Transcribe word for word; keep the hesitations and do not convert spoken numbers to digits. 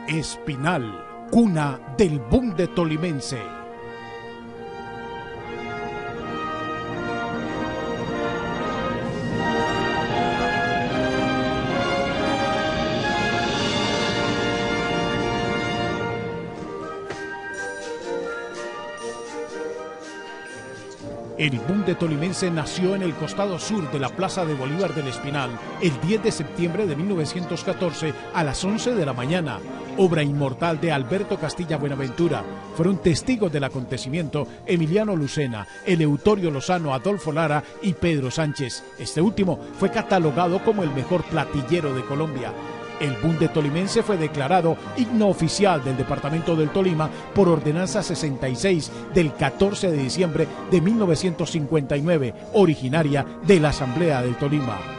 Espinal, cuna del bunde tolimense. El bunde tolimense nació en el costado sur de la Plaza de Bolívar del Espinal el diez de septiembre de mil novecientos catorce a las once de la mañana. Obra inmortal de Alberto Castilla Buenaventura. Fueron testigos del acontecimiento Emiliano Lucena, Eleuterio Lozano, Adolfo Lara y Pedro Sánchez. Este último fue catalogado como el mejor platillero de Colombia. El bunde tolimense fue declarado himno oficial del departamento del Tolima por ordenanza sesenta y seis del catorce de diciembre de mil novecientos cincuenta y nueve, originaria de la Asamblea del Tolima.